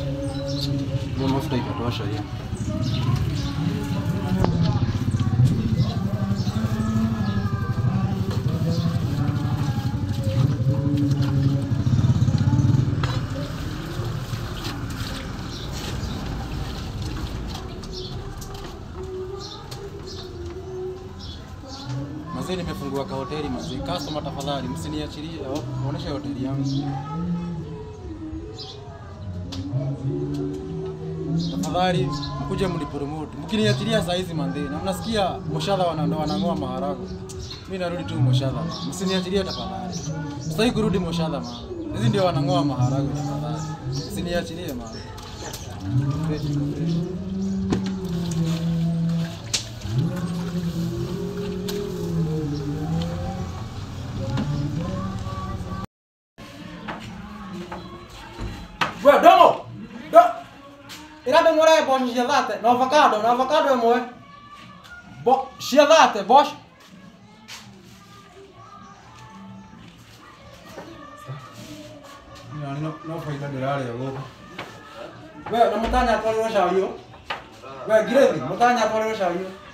Ndio mafuta itatosha hiyo. Mazee nimefungua ka hoteli mazee. Customer tafadhali msiniachilie. Muoneshe hoteli yangu. Tafadhali mkuje mnipromote. Mkiniachilia saa hizi manze. Na mnasikia Moshadha wanangoa maharagwe. Mimi narudi tu Moshadha. Msiniachilie tafadhali. Sitaki kurudi Moshadha mama. Hizi ndio wanangoa maharagwe tafadhali. Msiniachilie mama. Bro, domo! Irabe ngore bosh shiadate, no avocado moe. Shiadate, bosh. No faida dirare logo. We, no mutanya kwa leo shawiyo. We, giredi, mutanya kwa leo shawiyo.